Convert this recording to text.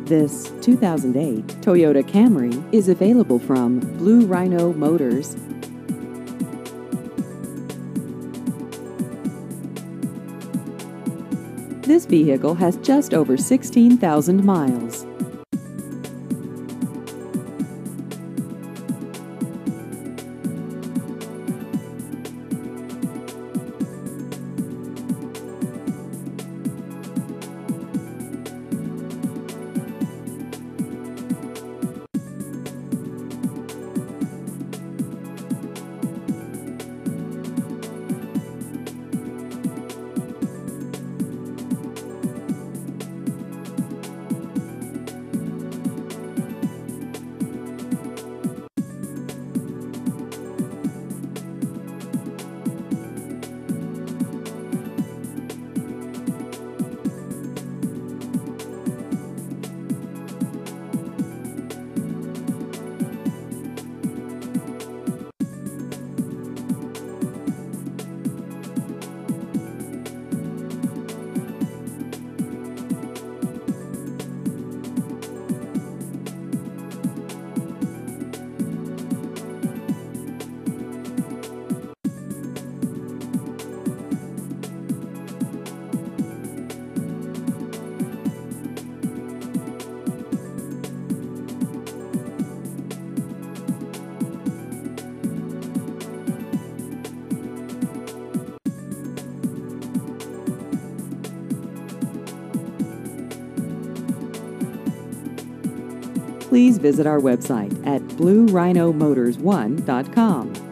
This 2008 Toyota Camry is available from Blue Rhino Motors. This vehicle has just over 16,000 miles. Please visit our website at bluerhinomotors1.com.